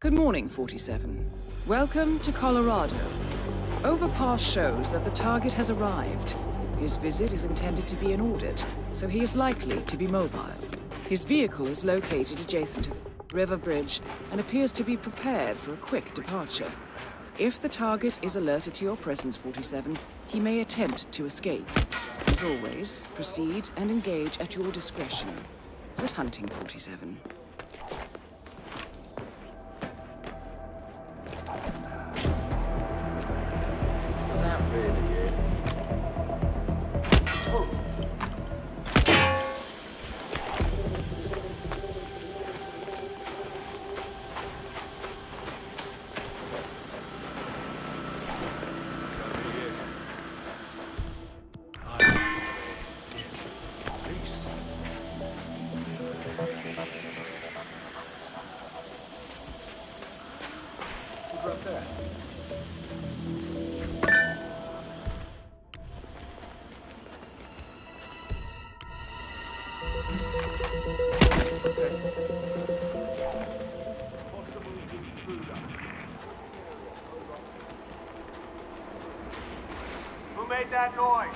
Good morning, 47. Welcome to Colorado. Overpass shows that the target has arrived. His visit is intended to be an audit, so he is likely to be mobile. His vehicle is located adjacent to the river bridge and appears to be prepared for a quick departure. If the target is alerted to your presence, 47, he may attempt to escape. As always, proceed and engage at your discretion. Good hunting, 47. Who made that noise?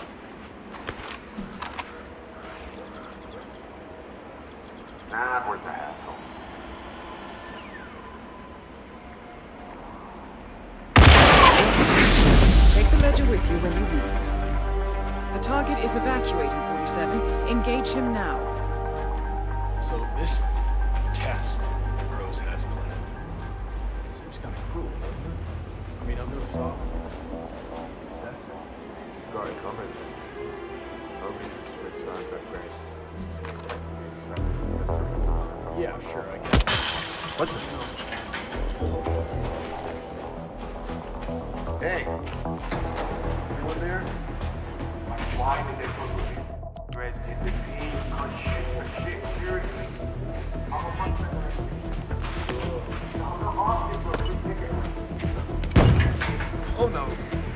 Nah, where's the hassle? Take the ledger with you when you leave. The target is evacuating, 47. Engage him now. So this test Rose has planned seems kind of cruel, doesn't it? I mean, I'm no father. Got it covered. Logan just switched on that great. Yeah, sure, I get it. What the hell? Hey! Anyone there? Why did they put with me? Red in the team, cut shit for shit, seriously. I'm a bunch of I'm off you for a free ticket. Oh no.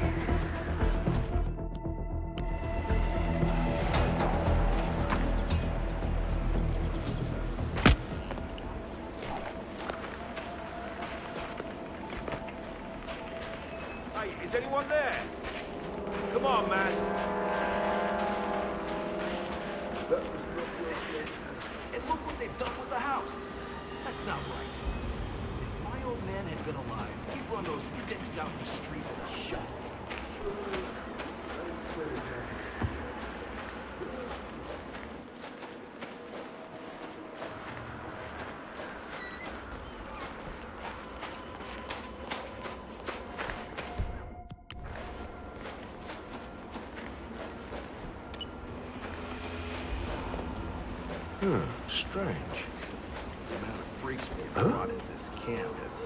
Is anyone there? Come on, man. And look what they've done with the house. That's not right. If my old man had been alive, he'd run those dicks out in the street with a shot. Strange. The amount of freaks we brought in this camp is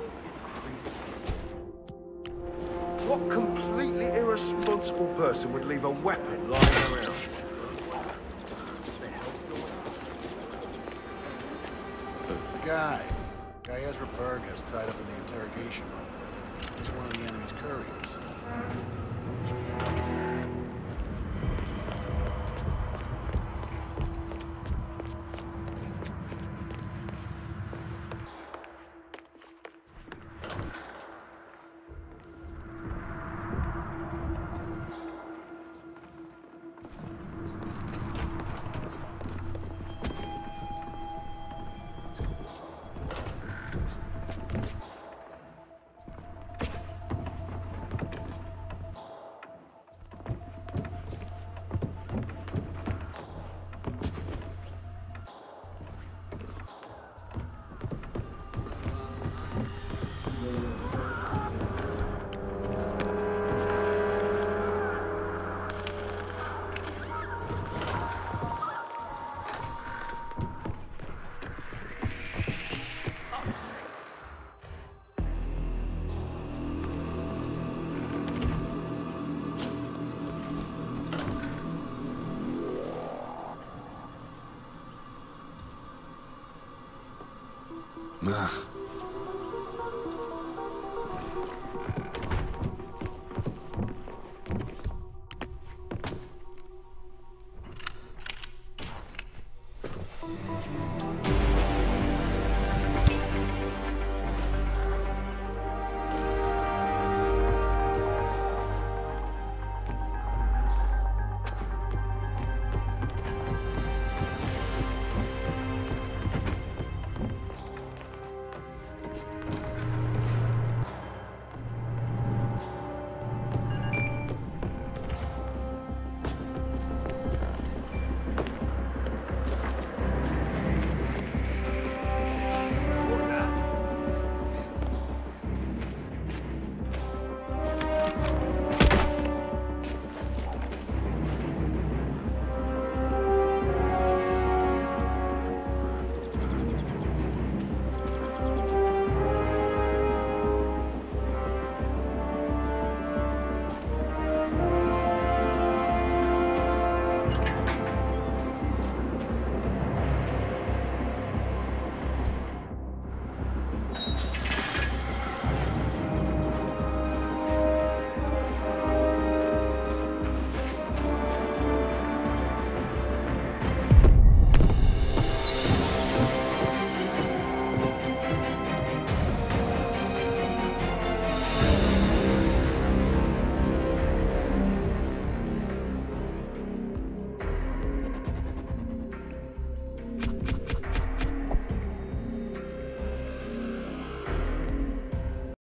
crazy. What completely irresponsible person would leave a weapon lying around? Guy Ezra Berg has tied up in the interrogation room. He's one of the enemy's couriers.